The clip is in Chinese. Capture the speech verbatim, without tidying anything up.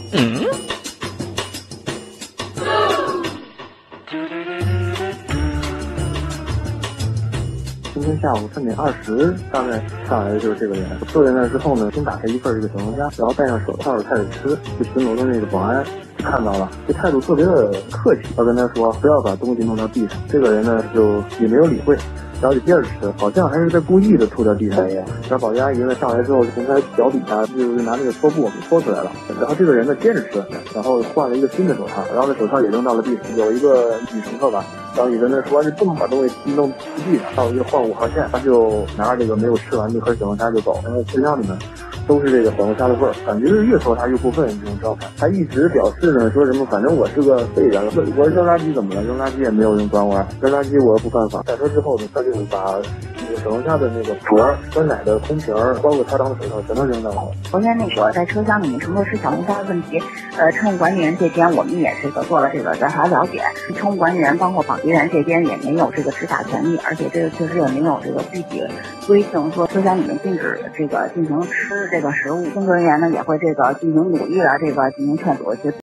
嗯。 今天下午三点二十，大概上来的就是这个人。坐在那之后呢，先打开一份这个小龙虾，然后戴上手套开始吃。就巡逻的那个保安看到了，这态度特别的客气，要跟他说不要把东西弄到地上。这个人呢就也没有理会，然后就接着吃，好像还是在故意的吐到地上一样。然后保洁阿姨呢上来之后，从他脚底下就是拿那个搓布给搓出来了。然后这个人呢接着吃，然后换了一个新的手套，然后那手套也扔到了地上。有一个女乘客吧，然后女人呢说你不能把东西弄地上，到一个换五号线，他就拿着这个没有吃完那颗小龙虾就走，然后身上里面都是这个小龙虾的味儿，感觉是越说他越过分这种状态。他一直表示呢说什么反正我是个废人，我扔垃圾怎么了？扔垃圾也没有人管我，扔垃圾我又不犯法。下车之后呢，他就把那个小龙虾的那个壳、酸奶的空瓶，包括他当的手套全都扔到了。 昨天那个在车厢里面乘客吃小龙虾的问题，呃，乘务管理员这边我们也这个做了这个调查了解，乘务管理员包括保洁员这边也没有这个执法权利，而且这个确实也没有这个具体规定说车厢里面禁止这个进行吃这个食物。工作人员呢也会这个进行努力的这个进行劝阻。